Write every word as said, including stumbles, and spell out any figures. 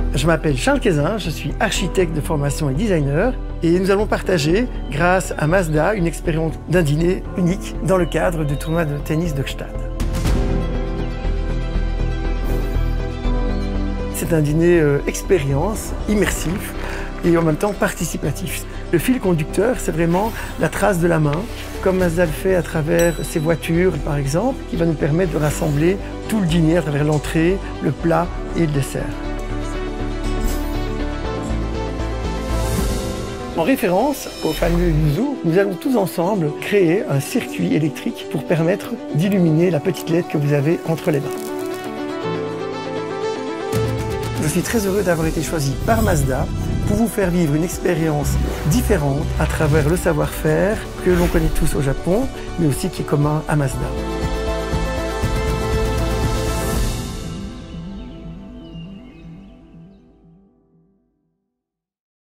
Je m'appelle Charles Caisin, je suis architecte de formation et designer et nous allons partager, grâce à Mazda, une expérience d'un dîner unique dans le cadre du tournoi de tennis de Gstaad. C'est un dîner euh, expérience, immersif et en même temps participatif. Le fil conducteur, c'est vraiment la trace de la main, comme Mazda le fait à travers ses voitures, par exemple, qui va nous permettre de rassembler tout le dîner à travers l'entrée, le plat et le dessert. En référence au fameux Yuzu, nous allons tous ensemble créer un circuit électrique pour permettre d'illuminer la petite L E D que vous avez entre les mains. Je suis très heureux d'avoir été choisi par Mazda pour vous faire vivre une expérience différente à travers le savoir-faire que l'on connaît tous au Japon, mais aussi qui est commun à Mazda.